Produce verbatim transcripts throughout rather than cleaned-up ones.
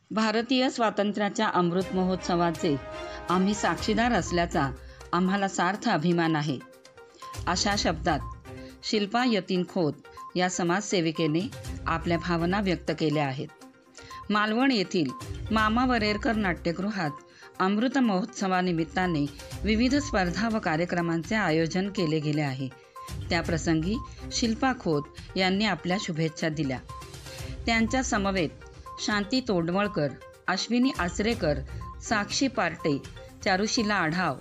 भारतीय स्वातंत्र्याच्या अमृत महोत्सवाचे आम्ही साक्षीदार असल्याचा आम्हाला सार्थ अभिमान आहे. अशा शब्दात शिल्पा यतीन खोत या समाजसेविकेने आपल्या भावना व्यक्त केल्या आहेत. मालवण येथील मामा वरेरकर नाट्यगृहात अमृत महोत्सवानिमित्ताने विविध स्पर्धा व कार्यक्रमांचे आयोजन केले गेले आहे. त्याप्रसंगी शिल्पा खोत यांनी आपल्या शुभेच्छा दिल्या. त्यांच्या समवेत शांती तोडवळकर, अश्विनी आचरेकर, साक्षी पार्टे, चारुशिला आढाव,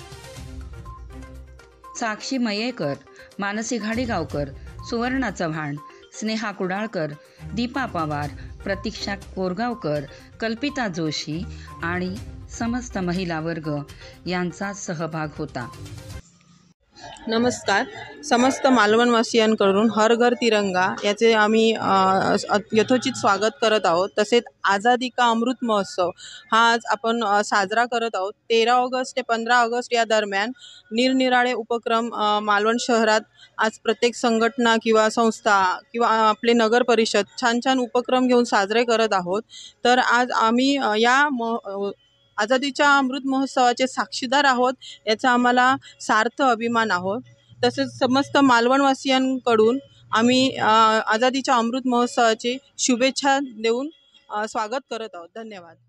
साक्षी मयेकर, मानसी घाडीगावकर, सुवर्णा चव्हाण, स्नेहा कुडाळकर, दीपा पवार, प्रतीक्षा कोरगावकर, कल्पिता जोशी आणि समस्त महिला वर्ग यांचा सहभाग होता. नमस्कार. समस्त मालवणवासियांकडून हर घर तिरंगा याचे आम्ही अ, यथोचित स्वागत करत आहोत. तसेच आझादी का अमृत महोत्सव हा आज आपण अ, साजरा करत आहोत. तेरा ऑगस्ट ते पंधरा ऑगस्ट या दरम्यान निरनिराळे उपक्रम अ, मालवण शहरात आज प्रत्येक संघटना किंवा संस्था किंवा आपले नगर परिषद छान छान उपक्रम घेऊन साजरे करत आहोत. तर आज आम्ही अ, या म अ, आझादीच्या अमृत महोत्सवाचे साक्षीदार आहोत याचा आम्हाला सार्थ अभिमान आहोत. तसेच समस्त मालवणवासियांकडून आम्ही अ, आझादीच्या अमृत महोत्सवाची शुभेच्छा देऊन अ, स्वागत करत आहोत. धन्यवाद.